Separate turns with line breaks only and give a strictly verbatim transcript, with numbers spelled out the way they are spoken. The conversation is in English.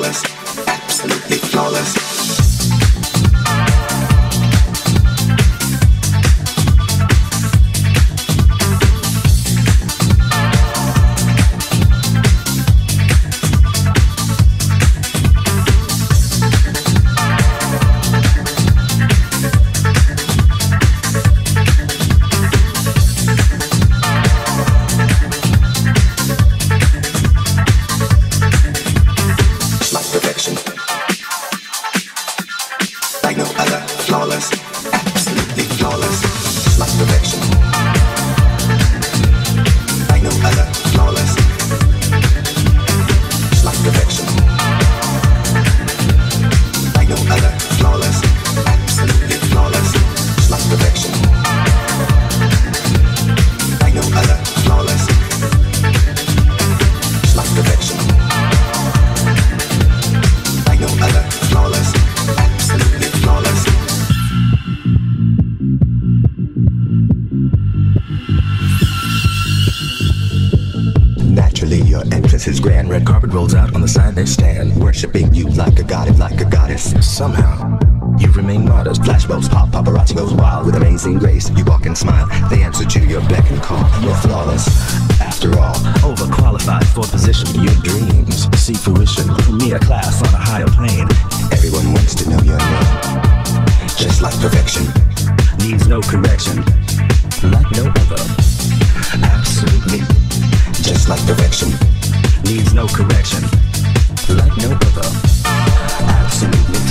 flawless, absolutely flawless.
His grand red carpet rolls out on the side they stand, worshipping you like a god, like a goddess. Somehow you remain modest. Flashbulbs pop, paparazzi goes wild with amazing grace. You walk and smile, they answer to your beck and call. You're flawless, after all. Overqualified for position. Your dreams see fruition. Premier class on a higher plane. Everyone wants to know your name. Just like perfection, needs no correction. Like no other, absolutely. Just like perfection, needs no correction, like no other, absolutely.